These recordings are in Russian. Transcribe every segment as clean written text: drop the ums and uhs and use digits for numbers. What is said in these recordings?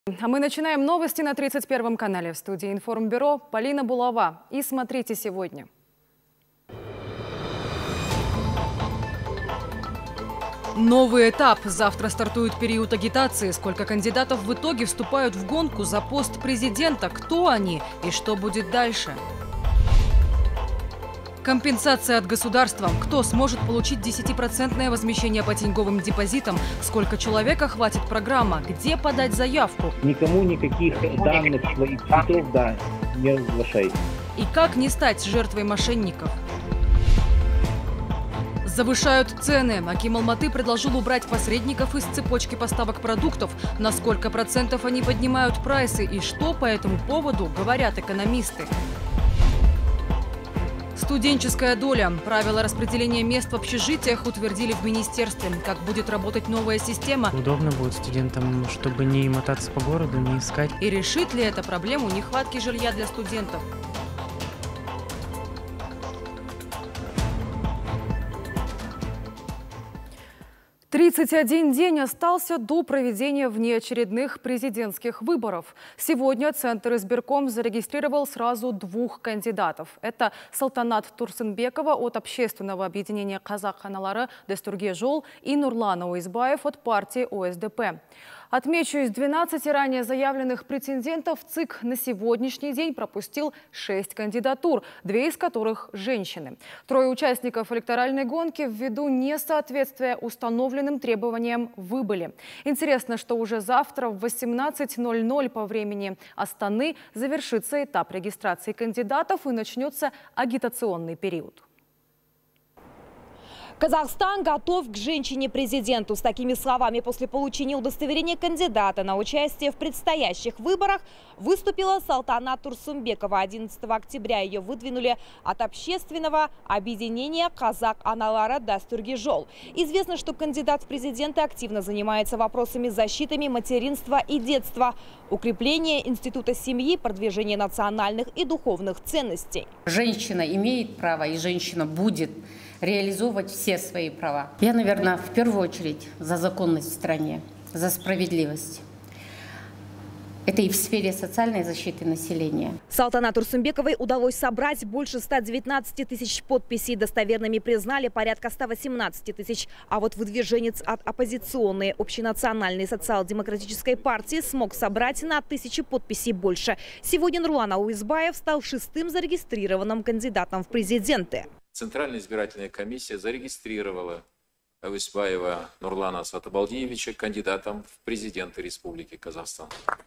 А мы начинаем новости на 31 канале. В студии Информбюро Полина Булава. И смотрите сегодня. Новый этап. Завтра стартует период агитации. Сколько кандидатов в итоге вступают в гонку за пост президента? Кто они и что будет дальше? Компенсация от государства. Кто сможет получить 10% возмещение по тенговым депозитам? Сколько человека хватит программа? Где подать заявку? Никому никаких данных своих счетов, не разглашайте. И как не стать жертвой мошенников? Завышают цены. Аким Алматы предложил убрать посредников из цепочки поставок продуктов. На сколько процентов они поднимают прайсы и что по этому поводу говорят экономисты? Студенческая доля. Правила распределения мест в общежитиях утвердили в министерстве. Как будет работать новая система? Удобно будет студентам, чтобы не мотаться по городу, не искать. И решит ли это проблему нехватки жилья для студентов? «31 день остался до проведения внеочередных президентских выборов. Сегодня Центр избирком зарегистрировал сразу двух кандидатов. Это Салтанат Турсынбекова от общественного объединения «Казак ханалары» Дастурге Жол и Нурлан Ауизбаев от партии ОСДП. Отмечу, из 12 ранее заявленных претендентов ЦИК на сегодняшний день пропустил 6 кандидатур, 2 из которых – женщины. 3 участников электоральной гонки ввиду несоответствия установленным требованиям выбыли. Интересно, что уже завтра в 18:00 по времени Астаны завершится этап регистрации кандидатов и начнется агитационный период. Казахстан готов к женщине-президенту. С такими словами после получения удостоверения кандидата на участие в предстоящих выборах выступила Салтанат Турсынбекова. 11 октября ее выдвинули от общественного объединения «Казак ханалары Дастурге Жол». Известно, что кандидат в президенты активно занимается вопросами защиты материнства и детства, укрепления института семьи, продвижения национальных и духовных ценностей. Женщина имеет право, и женщина будет реализовывать все свои права. Я, наверное, в первую очередь за законность в стране, за справедливость. Это и в сфере социальной защиты населения. Салтанат Турсынбековой удалось собрать больше 119 тысяч подписей. Достоверными признали порядка 118 тысяч. А вот выдвиженец от оппозиционной общенациональной социал-демократической партии смог собрать на 1000 подписей больше. Сегодня Нурлан Ауизбаев стал 6-м зарегистрированным кандидатом в президенты. Центральная избирательная комиссия зарегистрировала Ауизбаева Нурлана Сатыбалдиевича кандидатом в президенты Республики Казахстан.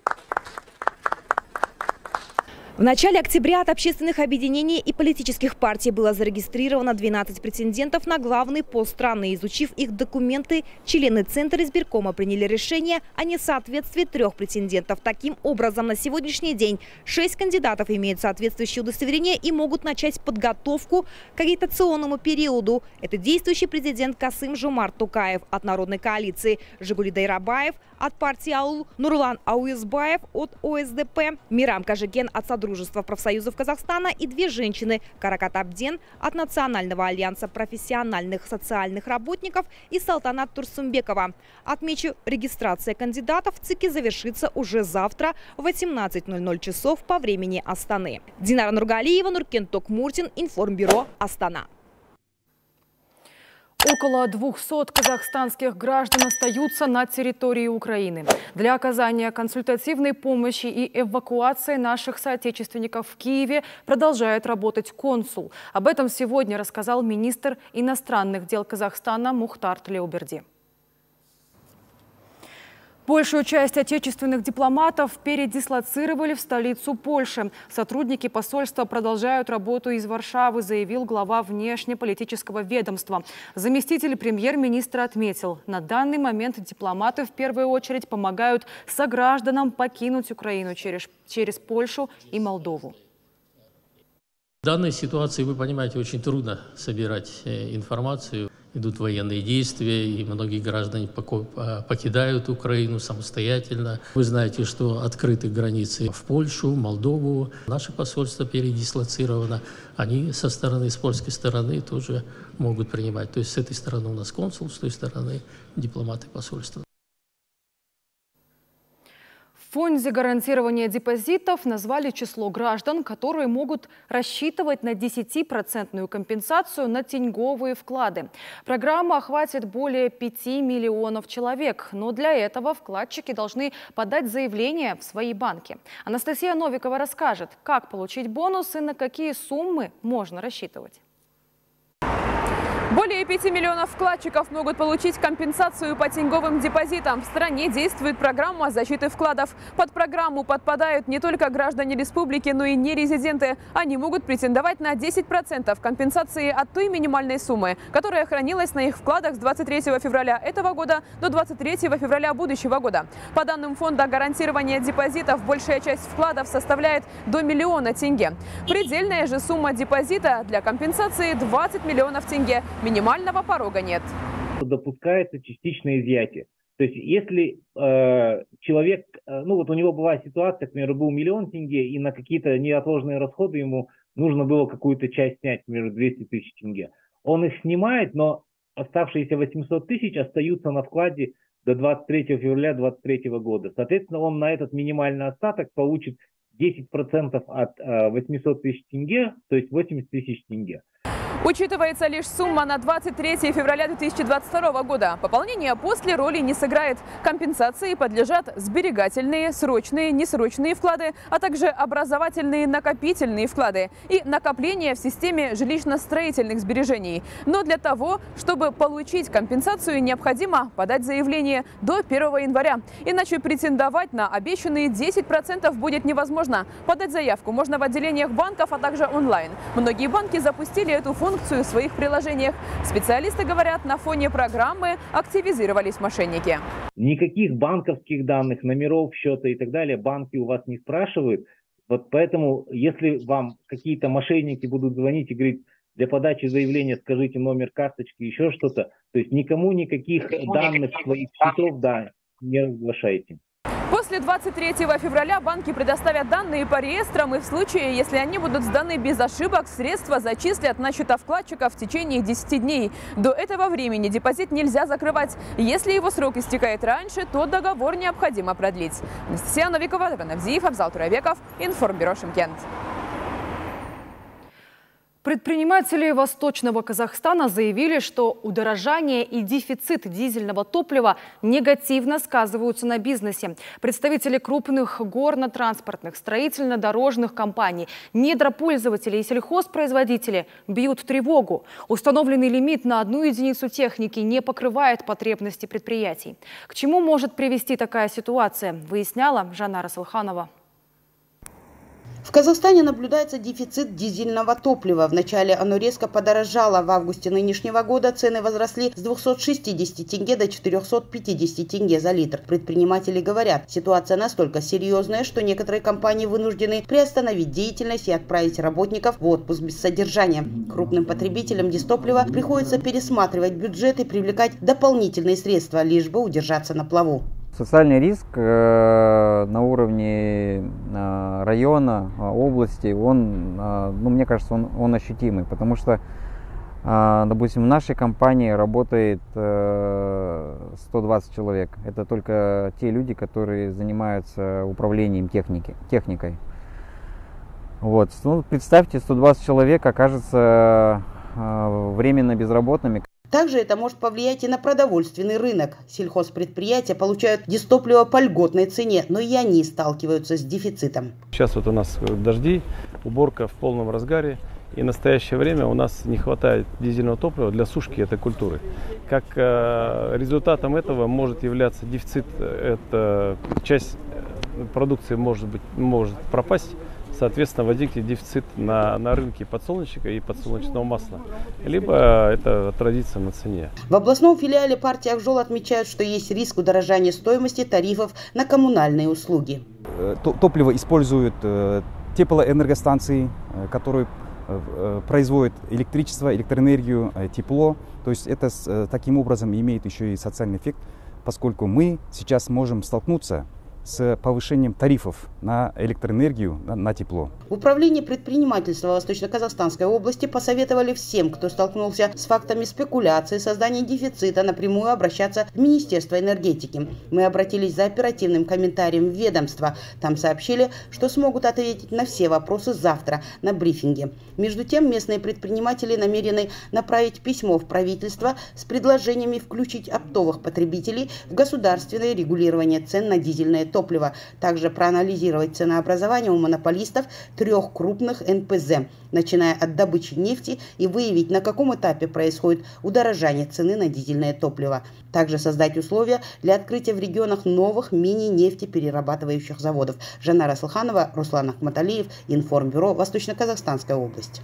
В начале октября от общественных объединений и политических партий было зарегистрировано 12 претендентов на главный пост страны. Изучив их документы, члены Центра избиркома приняли решение о несоответствии 3 претендентов. Таким образом, на сегодняшний день 6 кандидатов имеют соответствующие удостоверения и могут начать подготовку к агитационному периоду. Это действующий президент Касым-Жомарт Токаев от Народной коалиции, Жигули Дайрабаев от партии АУЛ, Нурлан Ауизбаев от ОСДП, Мирам Кажикен от Содружества профсоюзов Казахстана и 2 женщины – Каракат Абден от Национального альянса профессиональных социальных работников и Салтанат Турсынбекова. Отмечу, регистрация кандидатов в ЦИКе завершится уже завтра в 18:00 часов по времени Астаны. Динара Нургалиева, Нуркен Токмуртин, Информбюро, Астана. Около 200 казахстанских граждан остаются на территории Украины. Для оказания консультативной помощи и эвакуации наших соотечественников в Киеве продолжает работать консул. Об этом сегодня рассказал министр иностранных дел Казахстана Мухтар Тлеуберди. Большую часть отечественных дипломатов передислоцировали в столицу Польши. Сотрудники посольства продолжают работу из Варшавы, заявил глава внешнеполитического ведомства. Заместитель премьер-министра отметил, на данный момент дипломаты в первую очередь помогают согражданам покинуть Украину через Польшу и Молдову. В данной ситуации, вы понимаете, очень трудно собирать информацию. Идут военные действия, и многие граждане покидают Украину самостоятельно. Вы знаете, что открыты границы в Польшу, Молдову. Наше посольство передислоцировано. Они с польской стороны тоже могут принимать. То есть с этой стороны у нас консул, с той стороны дипломаты посольства. Фонде гарантирования депозитов назвали число граждан, которые могут рассчитывать на 10% компенсацию на теньговые вклады. Программа охватит более 5 миллионов человек, но для этого вкладчики должны подать заявление в свои банки. Анастасия Новикова расскажет, как получить бонус и на какие суммы можно рассчитывать. Более 5 миллионов вкладчиков могут получить компенсацию по теньговым депозитам. В стране действует программа защиты вкладов. Под программу подпадают не только граждане республики, но и нерезиденты. Они могут претендовать на 10% компенсации от той минимальной суммы, которая хранилась на их вкладах с 23 февраля этого года до 23 февраля будущего года. По данным Фонда гарантирования депозитов, большая часть вкладов составляет до 1 миллиона тенге. Предельная же сумма депозита для компенсации 20 миллионов тенге. Минимального порога нет. Допускается частичное изъятие. То есть если человек, у него бывает ситуация, к примеру, был 1 миллион тенге, и на какие-то неотложные расходы ему нужно было какую-то часть снять, например, 200 тысяч тенге. Он их снимает, но оставшиеся 800 тысяч остаются на вкладе до 23 февраля 2023 года. Соответственно, он на этот минимальный остаток получит 10% от 800 тысяч тенге, то есть 80 тысяч тенге. Учитывается лишь сумма на 23 февраля 2022 года. Пополнение после роли не сыграет. Компенсации подлежат сберегательные, срочные, несрочные вклады, а также образовательные накопительные вклады и накопления в системе жилищно-строительных сбережений. Но для того, чтобы получить компенсацию, необходимо подать заявление до 1 января. Иначе претендовать на обещанные 10% будет невозможно. Подать заявку можно в отделениях банков, а также онлайн. Многие банки запустили эту функцию в своих приложениях. Специалисты говорят, на фоне программы активизировались мошенники. Никаких банковских данных, номеров счета и так далее банки у вас не спрашивают. Вот поэтому, если вам какие-то мошенники будут звонить и говорить, для подачи заявления скажите номер карточки, еще что-то, то есть никому никаких данных своих счетов, не разглашайте. После 23 февраля банки предоставят данные по реестрам, и в случае, если они будут сданы без ошибок, средства зачислят на счета вкладчиков в течение 10 дней. До этого времени депозит нельзя закрывать. Если его срок истекает раньше, то договор необходимо продлить. Анастасия Новикова, Авзиев, Абзал Туравеков, Информбюро Шымкент. Предприниматели Восточного Казахстана заявили, что удорожание и дефицит дизельного топлива негативно сказываются на бизнесе. Представители крупных горно-транспортных, строительно-дорожных компаний, недропользователи и сельхозпроизводители бьют тревогу. Установленный лимит на 1 единицу техники не покрывает потребности предприятий. К чему может привести такая ситуация, выясняла Жанара Салханова. В Казахстане наблюдается дефицит дизельного топлива. Вначале оно резко подорожало. В августе нынешнего года цены возросли с 260 тенге до 450 тенге за литр. Предприниматели говорят, ситуация настолько серьезная, что некоторые компании вынуждены приостановить деятельность и отправить работников в отпуск без содержания. Крупным потребителям дистоплива приходится пересматривать бюджет и привлекать дополнительные средства, лишь бы удержаться на плаву. Социальный риск на уровне района, области, мне кажется, он ощутимый, потому что, допустим, в нашей компании работает 120 человек. Это только те люди, которые занимаются управлением техникой. Вот. Представьте, 120 человек окажется временно безработными. Также это может повлиять и на продовольственный рынок. Сельхозпредприятия получают дистопливо по льготной цене, но и они сталкиваются с дефицитом. Сейчас у нас дожди, уборка в полном разгаре. И в настоящее время у нас не хватает дизельного топлива для сушки этой культуры. Как результатом этого может являться дефицит. Это часть продукции может пропасть. Соответственно, возникнет дефицит на рынке подсолнечника и подсолнечного масла. Либо это отразится на цене. В областном филиале партии «Акжол» отмечают, что есть риск удорожания стоимости тарифов на коммунальные услуги. Топливо используют теплоэнергостанции, которые производят электричество, электроэнергию, тепло. То есть это таким образом имеет еще и социальный эффект, поскольку мы сейчас можем столкнуться с повышением тарифов на электроэнергию, на тепло. В управлении предпринимательства Восточно-Казахстанской области посоветовали всем, кто столкнулся с фактами спекуляции, создания дефицита, напрямую обращаться в Министерство энергетики. Мы обратились за оперативным комментарием в ведомство. Там сообщили, что смогут ответить на все вопросы завтра на брифинге. Между тем, местные предприниматели намерены направить письмо в правительство с предложениями включить оптовых потребителей в государственное регулирование цен на дизельное топливо. Также проанализировать ценообразование у монополистов 3 крупных НПЗ, начиная от добычи нефти, и выявить, на каком этапе происходит удорожание цены на дизельное топливо. Также создать условия для открытия в регионах новых мини-нефтеперерабатывающих заводов. Жанара Слханова, Руслан Ахматалиев, Информбюро, Восточно-Казахстанская область.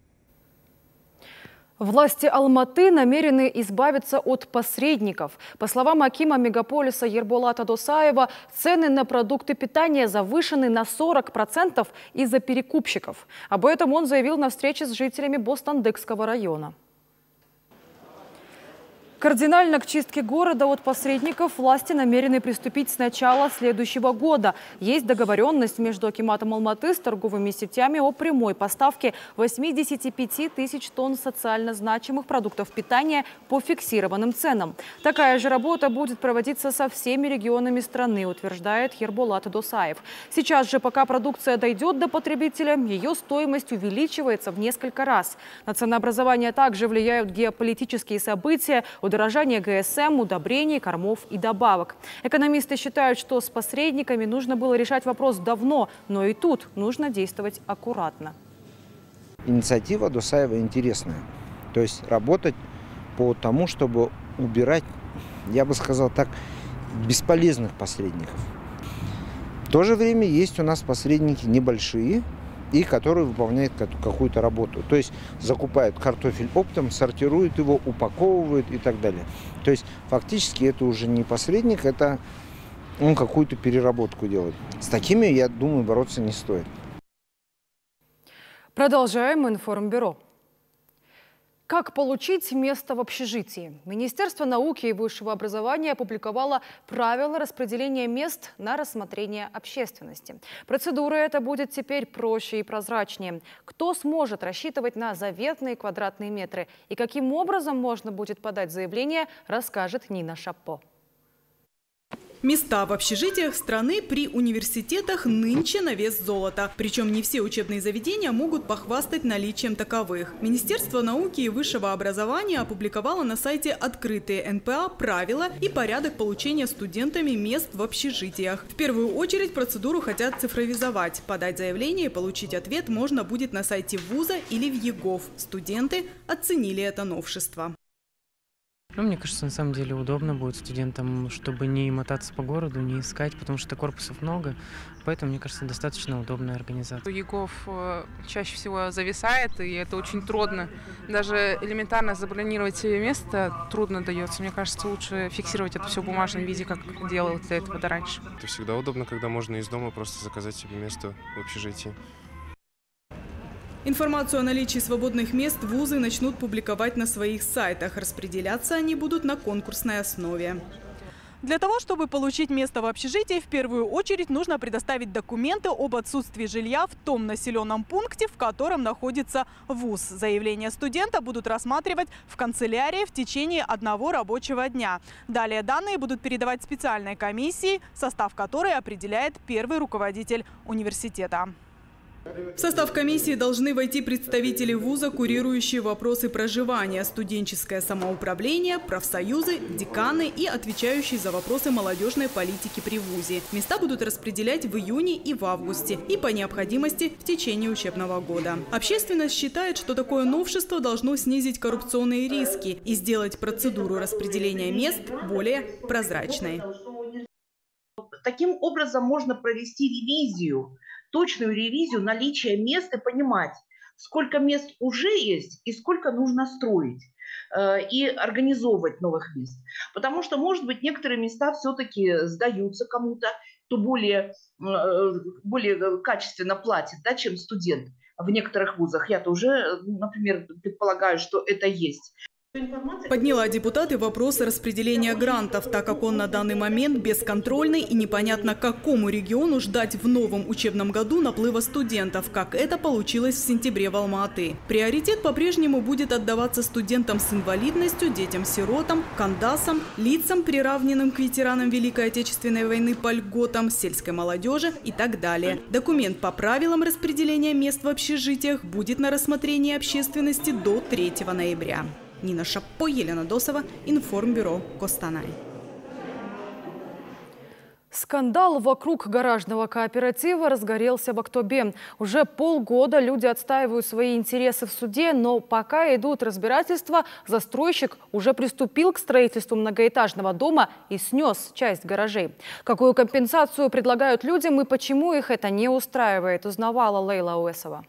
Власти Алматы намерены избавиться от посредников. По словам акима мегаполиса Ерболата Досаева, цены на продукты питания завышены на 40% из-за перекупщиков. Об этом он заявил на встрече с жителями Бостандыкского района. Кардинально к чистке города от посредников власти намерены приступить с начала следующего года. Есть договоренность между акиматом Алматы с торговыми сетями о прямой поставке 85 тысяч тонн социально значимых продуктов питания по фиксированным ценам. Такая же работа будет проводиться со всеми регионами страны, утверждает Ерболат Досаев. Сейчас же, пока продукция дойдет до потребителя, ее стоимость увеличивается в несколько раз. На ценообразование также влияют геополитические события, удорожание ГСМ, удобрений, кормов и добавок. Экономисты считают, что с посредниками нужно было решать вопрос давно, но и тут нужно действовать аккуратно. Инициатива Досаева интересная. То есть работать по тому, чтобы убирать, я бы сказал так, бесполезных посредников. В то же время есть у нас посредники небольшие, и которые выполняют какую-то работу. То есть закупают картофель оптом, сортируют его, упаковывают и так далее. То есть фактически это уже не посредник, это он какую-то переработку делает. С такими, я думаю, бороться не стоит. Продолжаем Информбюро. Как получить место в общежитии? Министерство науки и высшего образования опубликовало правила распределения мест на рассмотрение общественности. Процедура эта будет теперь проще и прозрачнее. Кто сможет рассчитывать на заветные квадратные метры и каким образом можно будет подать заявление, расскажет Нина Шапо. Места в общежитиях страны при университетах нынче на вес золота. Причем не все учебные заведения могут похвастать наличием таковых. Министерство науки и высшего образования опубликовало на сайте «Открытые НПА» правила и порядок получения студентами мест в общежитиях. В первую очередь процедуру хотят цифровизовать. Подать заявление и получить ответ можно будет на сайте вуза или в ЕГОВ. Студенты оценили это новшество. Ну, мне кажется, на самом деле удобно будет студентам, чтобы не мотаться по городу, не искать, потому что корпусов много. Поэтому, мне кажется, достаточно удобная организация. ЕГОВ чаще всего зависает, и это очень трудно. Даже элементарно забронировать себе место трудно дается. Мне кажется, лучше фиксировать это все в бумажном виде, как делал до этого раньше. Это всегда удобно, когда можно из дома просто заказать себе место в общежитии. Информацию о наличии свободных мест вузы начнут публиковать на своих сайтах. Распределяться они будут на конкурсной основе. Для того, чтобы получить место в общежитии, в первую очередь нужно предоставить документы об отсутствии жилья в том населенном пункте, в котором находится вуз. Заявление студента будут рассматривать в канцелярии в течение 1 рабочего дня. Далее данные будут передавать специальной комиссии, состав которой определяет первый руководитель университета. В состав комиссии должны войти представители вуза, курирующие вопросы проживания, студенческое самоуправление, профсоюзы, деканы и отвечающие за вопросы молодежной политики при вузе. Места будут распределять в июне и в августе и по необходимости в течение учебного года. Общественность считает, что такое новшество должно снизить коррупционные риски и сделать процедуру распределения мест более прозрачной. Таким образом можно провести ревизию, точную ревизию наличия мест и понимать, сколько мест уже есть и сколько нужно строить и организовывать новых мест. Потому что, может быть, некоторые места все-таки сдаются кому-то, кто более качественно платит, да, чем студент в некоторых вузах. Я тоже, например, предполагаю, что это есть. Подняла депутаты вопрос распределения грантов, так как он на данный момент бесконтрольный и непонятно, какому региону ждать в новом учебном году наплыва студентов, как это получилось в сентябре в Алма-Аты. Приоритет по-прежнему будет отдаваться студентам с инвалидностью, детям-сиротам, кандасам, лицам, приравненным к ветеранам Великой Отечественной войны по льготам, сельской молодежи и так далее. Документ по правилам распределения мест в общежитиях будет на рассмотрении общественности до 3 ноября. Нина Шапо, Елена Досова, Информбюро, Костанай. Скандал вокруг гаражного кооператива разгорелся в Актобе. Уже полгода люди отстаивают свои интересы в суде, но пока идут разбирательства, застройщик уже приступил к строительству многоэтажного дома и снес часть гаражей. Какую компенсацию предлагают людям и почему их это не устраивает, узнавала Лейла Уэсова.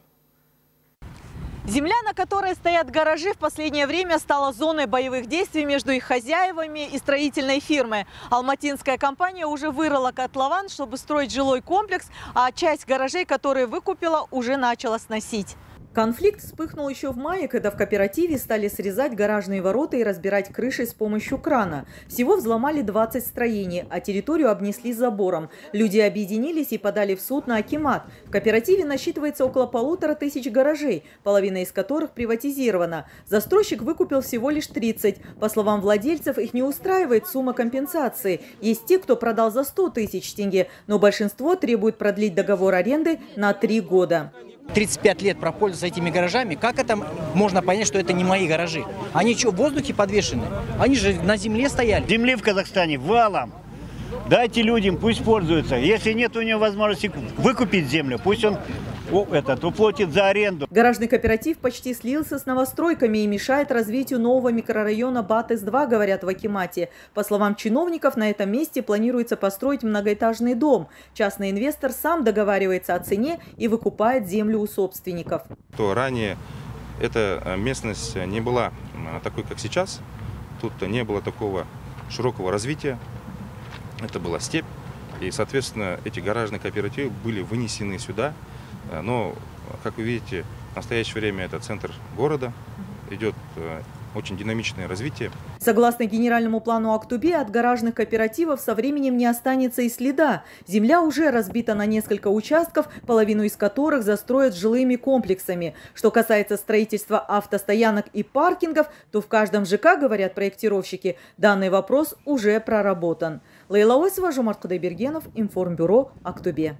Земля, на которой стоят гаражи, в последнее время стала зоной боевых действий между их хозяевами и строительной фирмой. Алматинская компания уже вырыла котлован, чтобы строить жилой комплекс, а часть гаражей, которые выкупила, уже начала сносить. Конфликт вспыхнул еще в мае, когда в кооперативе стали срезать гаражные ворота и разбирать крыши с помощью крана. Всего взломали 20 строений, а территорию обнесли забором. Люди объединились и подали в суд на акимат. В кооперативе насчитывается около 1500 гаражей, половина из которых приватизирована. Застройщик выкупил всего лишь 30. По словам владельцев, их не устраивает сумма компенсации. Есть те, кто продал за 100 тысяч тенге, но большинство требует продлить договор аренды на 3 года. 35 лет пропользоваться этими гаражами, как это можно понять, что это не мои гаражи? Они что, в воздухе подвешены? Они же на земле стояли. Земли в Казахстане валом. Дайте людям, пусть пользуются. Если нет у него возможности выкупить землю, пусть он уплатит за аренду. Гаражный кооператив почти слился с новостройками и мешает развитию нового микрорайона Батыс-2, говорят в акимате. По словам чиновников, на этом месте планируется построить многоэтажный дом. Частный инвестор сам договаривается о цене и выкупает землю у собственников. Ранее эта местность не была такой, как сейчас. Тут не было такого широкого развития. Это была степь. И, соответственно, эти гаражные кооперативы были вынесены сюда. Но, как вы видите, в настоящее время это центр города, идет очень динамичное развитие. Согласно генеральному плану Актобе, от гаражных кооперативов со временем не останется и следа. Земля уже разбита на несколько участков, половину из которых застроят жилыми комплексами. Что касается строительства автостоянок и паркингов, то в каждом ЖК, говорят проектировщики, данный вопрос уже проработан. Лейла Уэсова, Жомарт Кудайбергенов, Информбюро, Актобе.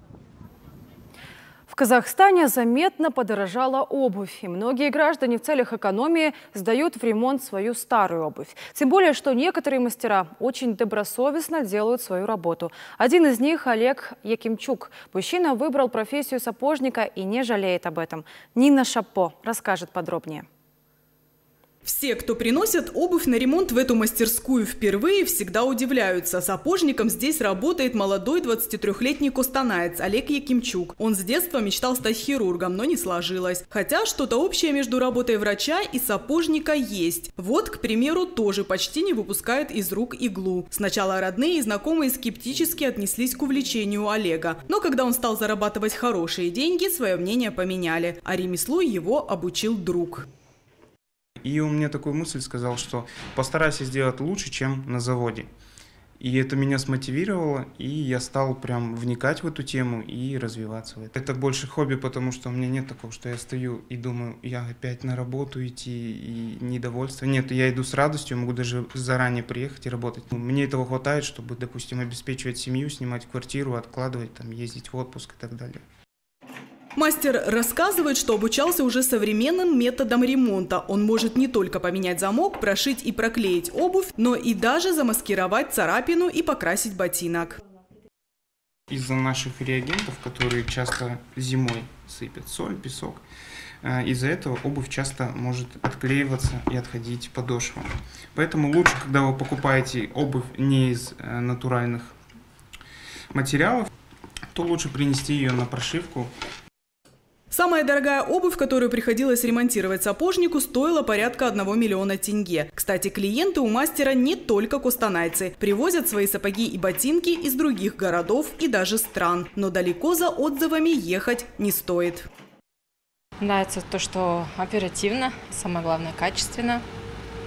В Казахстане заметно подорожала обувь, и многие граждане в целях экономии сдают в ремонт свою старую обувь. Тем более, что некоторые мастера очень добросовестно делают свою работу. Один из них – Олег Якимчук. Мужчина выбрал профессию сапожника и не жалеет об этом. Нина Шапо расскажет подробнее. Все, кто приносят обувь на ремонт в эту мастерскую впервые, всегда удивляются. Сапожником здесь работает молодой 23-летний костанаец Олег Якимчук. Он с детства мечтал стать хирургом, но не сложилось. Хотя что-то общее между работой врача и сапожника есть. Вот, к примеру, тоже почти не выпускает из рук иглу. Сначала родные и знакомые скептически отнеслись к увлечению Олега. Но когда он стал зарабатывать хорошие деньги, свое мнение поменяли. А ремеслу его обучил друг. И он мне такую мысль сказал, что постарайся сделать лучше, чем на заводе. И это меня смотивировало, и я стал прям вникать в эту тему и развиваться в этом. Это больше хобби, потому что у меня нет такого, что я стою и думаю, я опять на работу идти, и недовольство. Нет, я иду с радостью, могу даже заранее приехать и работать. Мне этого хватает, чтобы, допустим, обеспечивать семью, снимать квартиру, откладывать, там, ездить в отпуск и так далее. Мастер рассказывает, что обучался уже современным методом ремонта. Он может не только поменять замок, прошить и проклеить обувь, но и даже замаскировать царапину и покрасить ботинок. Из-за наших реагентов, которые часто зимой сыпят, соль, песок, из-за этого обувь часто может отклеиваться и отходить подошва. Поэтому лучше, когда вы покупаете обувь не из натуральных материалов, то лучше принести ее на прошивку. Самая дорогая обувь, которую приходилось ремонтировать сапожнику, стоила порядка 1 миллиона тенге. Кстати, клиенты у мастера не только костанайцы. Привозят свои сапоги и ботинки из других городов и даже стран. Но далеко за отзывами ехать не стоит. Нравится то, что оперативно, самое главное, качественно.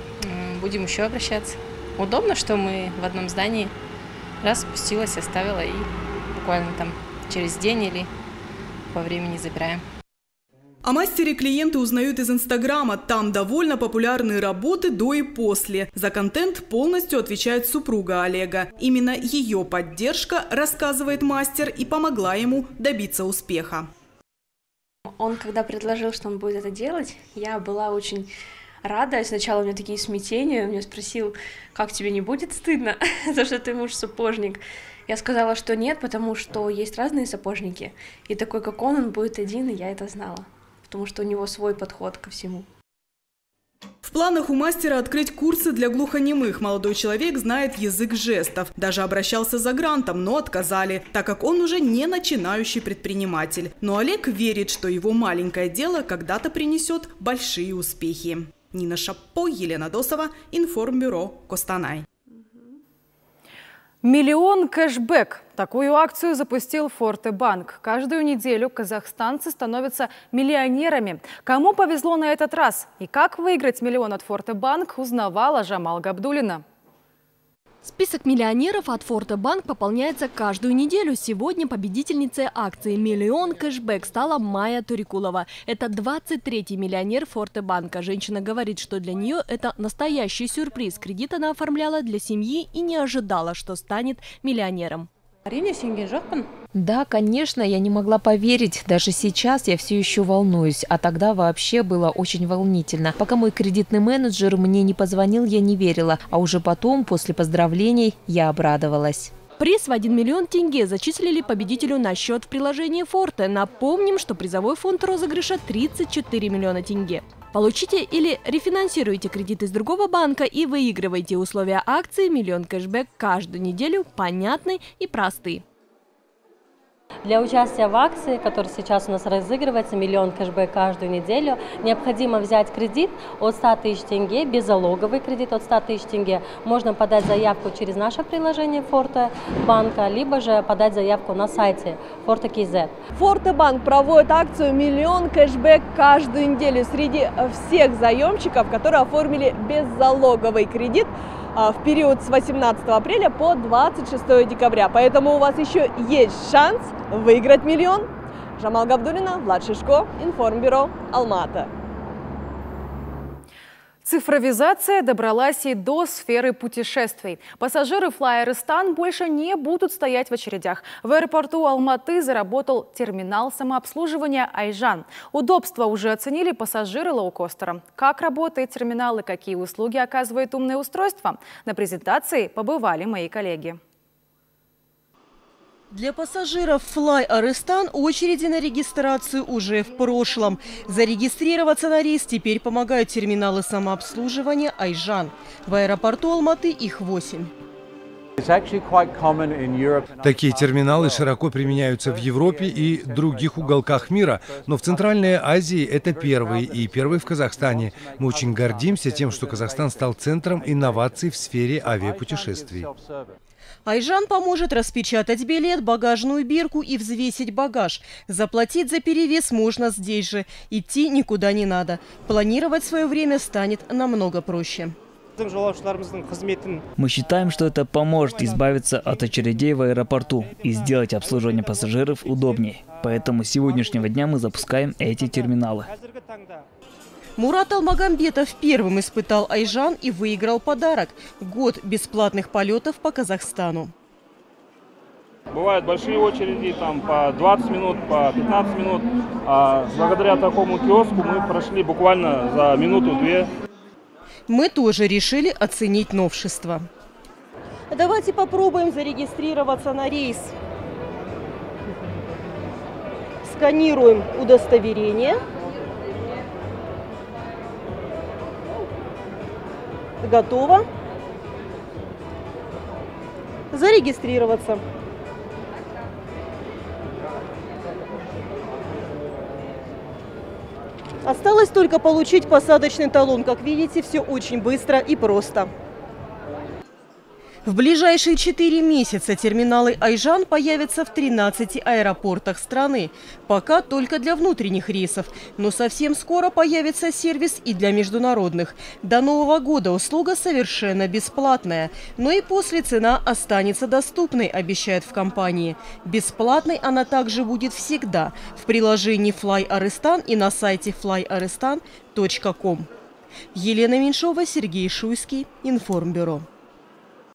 будем еще обращаться. Удобно, что мы в одном здании. Раз спустилась, оставила и буквально там через день или по времени забираем. О мастере клиенты узнают из Инстаграма. Там довольно популярны работы до и после. За контент полностью отвечает супруга Олега. Именно ее поддержка, рассказывает мастер, и помогла ему добиться успеха. Он, когда предложил, что он будет это делать, я была очень рада. Сначала у меня такие смятения. Он меня спросил, как тебе не будет стыдно, за что ты муж-сапожник? Я сказала, что нет, потому что есть разные сапожники. И такой, как он будет один, и я это знала. Потому что у него свой подход ко всему. В планах у мастера открыть курсы для глухонемых. Молодой человек знает язык жестов. Даже обращался за грантом, но отказали, так как он уже не начинающий предприниматель. Но Олег верит, что его маленькое дело когда-то принесет большие успехи. Нина Шапо, Елена Досова, Информбюро, Костанай. Миллион кэшбэк. Такую акцию запустил Форте-банк. Каждую неделю казахстанцы становятся миллионерами. Кому повезло на этот раз? И как выиграть миллион от Форте-банк, узнавала Жамал Габдуллина. Список миллионеров от Форте-банк пополняется каждую неделю. Сегодня победительницей акции «Миллион кэшбэк» стала Майя Турикулова. Это 23-й миллионер Форте-банка. Женщина говорит, что для нее это настоящий сюрприз. Кредит она оформляла для семьи и не ожидала, что станет миллионером. Да, конечно, я не могла поверить. Даже сейчас я все еще волнуюсь, а тогда вообще было очень волнительно. Пока мой кредитный менеджер мне не позвонил, я не верила, а уже потом, после поздравлений, я обрадовалась. Приз в 1 миллион тенге зачислили победителю на счет в приложении Форте. Напомним, что призовой фонд розыгрыша 34 миллиона тенге. Получите или рефинансируйте кредит из другого банка и выигрывайте условия акции «Миллион кэшбэк» каждую неделю, понятны и просты. Для участия в акции, которая сейчас у нас разыгрывается, «Миллион кэшбэк» каждую неделю, необходимо взять кредит от 100 тысяч тенге, беззалоговый кредит от 100 тысяч тенге. Можно подать заявку через наше приложение Форте банка, либо же подать заявку на сайте Forte.kz. Форте банк проводит акцию «Миллион кэшбэк» каждую неделю среди всех заемщиков, которые оформили беззалоговый кредит в период с 18 апреля по 26 декабря. Поэтому у вас еще есть шанс выиграть миллион. Жамал Габдуллина, Влад Шишко, Информбюро, Алмата. Цифровизация добралась и до сферы путешествий. Пассажиры Fly Aristan больше не будут стоять в очередях. В аэропорту Алматы заработал терминал самообслуживания «Айжан». Удобство уже оценили пассажиры лоукостера. Как работает терминал и какие услуги оказывает умное устройство? На презентации побывали мои коллеги. Для пассажиров Fly Aristan очереди на регистрацию уже в прошлом. Зарегистрироваться на рейс теперь помогают терминалы самообслуживания «Айжан». В аэропорту Алматы их 8. Такие терминалы широко применяются в Европе и других уголках мира, но в Центральной Азии это первый и первый в Казахстане. Мы очень гордимся тем, что Казахстан стал центром инноваций в сфере авиапутешествий. «Айжан» поможет распечатать билет, багажную бирку и взвесить багаж. Заплатить за перевес можно здесь же. Идти никуда не надо. Планировать свое время станет намного проще. Мы считаем, что это поможет избавиться от очередей в аэропорту и сделать обслуживание пассажиров удобнее. Поэтому с сегодняшнего дня мы запускаем эти терминалы. Мурат Алмагамбетов первым испытал «Айжан» и выиграл подарок – год бесплатных полетов по Казахстану. Бывают большие очереди, там по 20 минут, по 15 минут. А благодаря такому киоску мы прошли буквально за минуту-две. Мы тоже решили оценить новшество. Давайте попробуем зарегистрироваться на рейс. Сканируем удостоверение. Готово. Зарегистрироваться. Осталось только получить посадочный талон. Как видите, все очень быстро и просто. В ближайшие 4 месяца терминалы Айжан появятся в 13 аэропортах страны. Пока только для внутренних рейсов. Но совсем скоро появится сервис и для международных. До Нового года услуга совершенно бесплатная. Но и после цена останется доступной, обещают в компании. Бесплатной она также будет всегда в приложении Fly Arestan и на сайте flyarestan.com. Елена Меньшова, Сергей Шуйский, Информбюро.